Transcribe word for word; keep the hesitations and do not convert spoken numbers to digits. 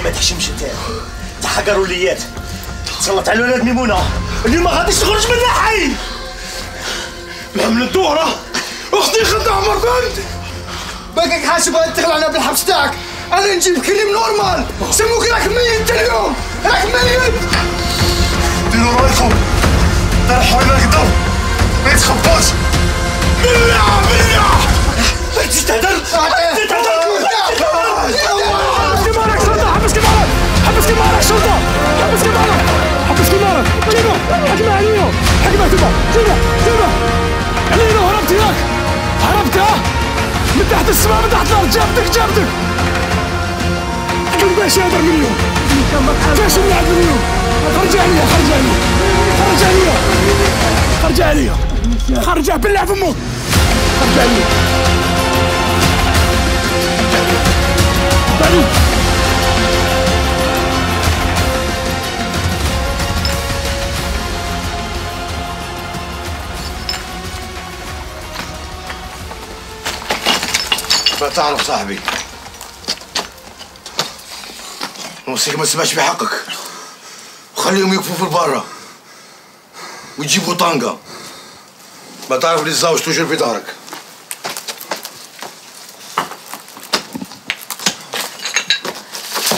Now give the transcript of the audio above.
ما تحشمش انت انت حقروا ليات تسلط على الولاد ميمونه اللي ما غاديش تخرج منها حي. من الدورة اختي خدها عمر بنت باقيك حاسب ان تغلعنا بالحبس تاعك. انا نجيب كريم نورمال سموك راك ميت انت اليوم راك ميت. ديروا رايكم طرحوا على القدر ما يتخباش. بالله بالله انت تهدر انت تهدر. حبس كمالك شرطة حبس كمالك حبس كمالك شرطة حبس كمالك حبس كمالك جيبه حكمه عليهم حكمه تبع جيبه جيبه علينا هربت ياك هربت ها من تحت السماء من تحت الارض جابتك جابتك كم باش هذا مليون فاش نلعب مليون خرج عليا خرج عليا خرج عليا خرج عليا خرج بالله في امك خرج عليا طيب ما تعرف صاحبي نوصيك ما تسمعش بحقك وخليهم يوقفوا في البرة ويجيبوا طنقة. ما تعرف اللي الزوج توجر في دارك.